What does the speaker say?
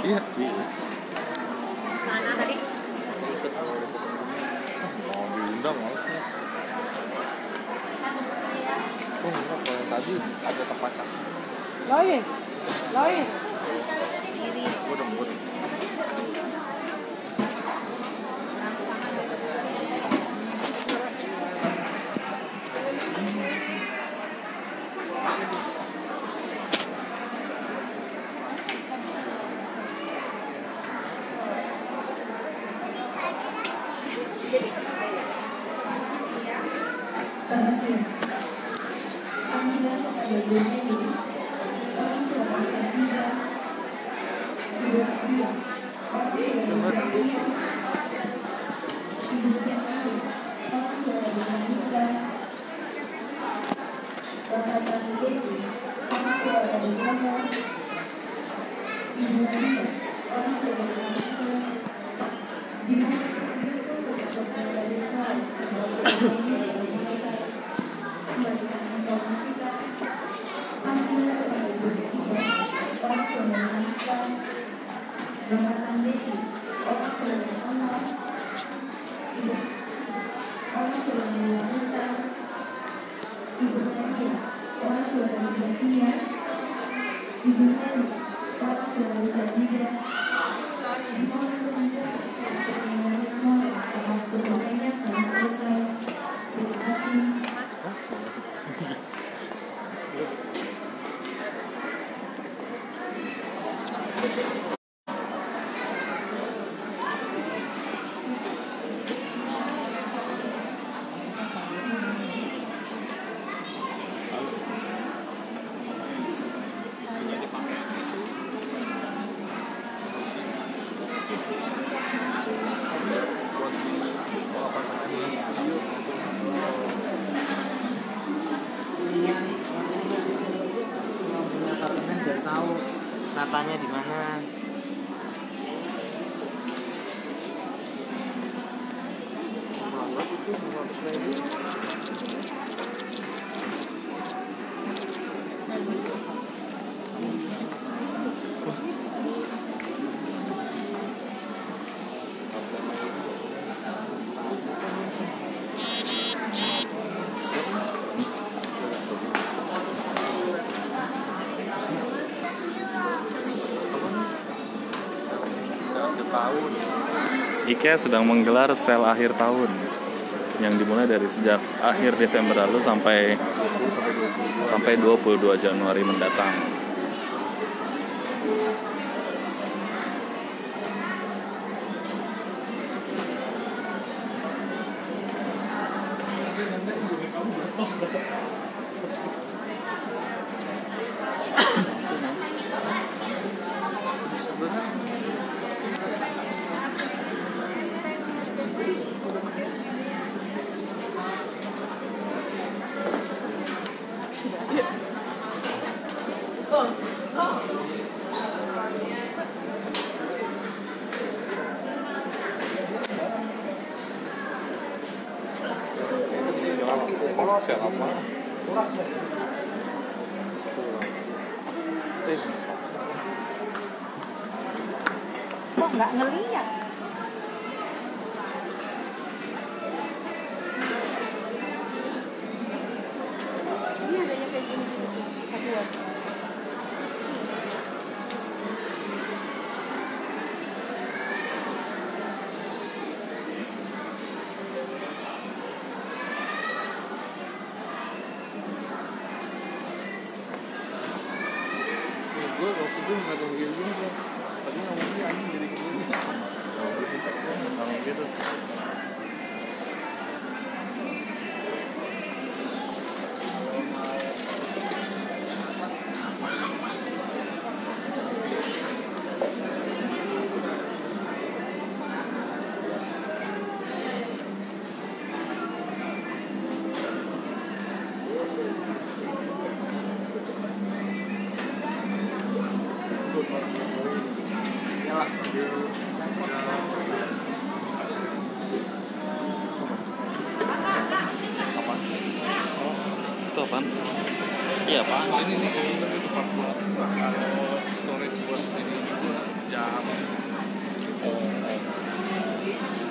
Iya. Mana tadi? Mau diundang malasnya. Oh enggak, kalau yang tadi ada terpacak. Lois. Udah lembut. Tahu natanya di mana. IKEA sedang menggelar sale akhir tahun yang dimulai dari sejak akhir Desember lalu sampai 22 Januari mendatang. Kok nggak ngeliat? Ini adanya kayak gini gitu, satuan. Gue waktu itu nggak tahu gini gue tadi ngomongnya anjing jadi gini ngomong gitu. Itu apaan? Iya, Pak. Ini nih, itu 40 kalau storage buat ini juga jam. Oh.